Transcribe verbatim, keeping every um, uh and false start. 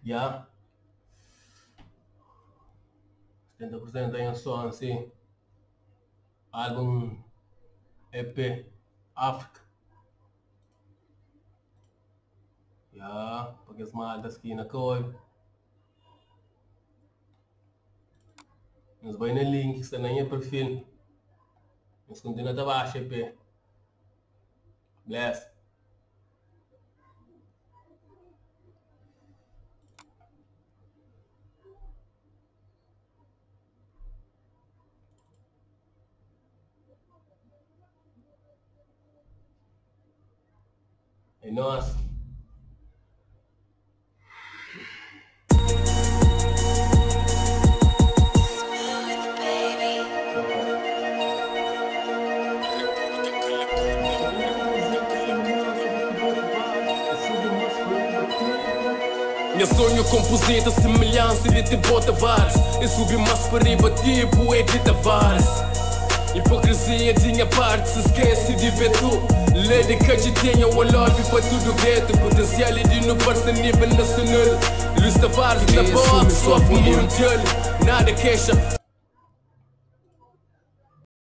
Já. setenta por cento em som assim. Álbum E P África. Já. Porque as maltas aqui na cor. Nos vai no link que está na minha perfil. Nos continua abaixo E P. Bless. É nós. Meu sonho composita, semelhança de tipo Tavares. Eu subi mais para riba tipo Edi Tavares. Hipocrisia tinha parte, se esquece de ver tu. Lady que tinha o lobby para tudo o gueto. Potencial de inovar-se a nível nacional. Luís Tavares na boa, só mundial. Nada queixa.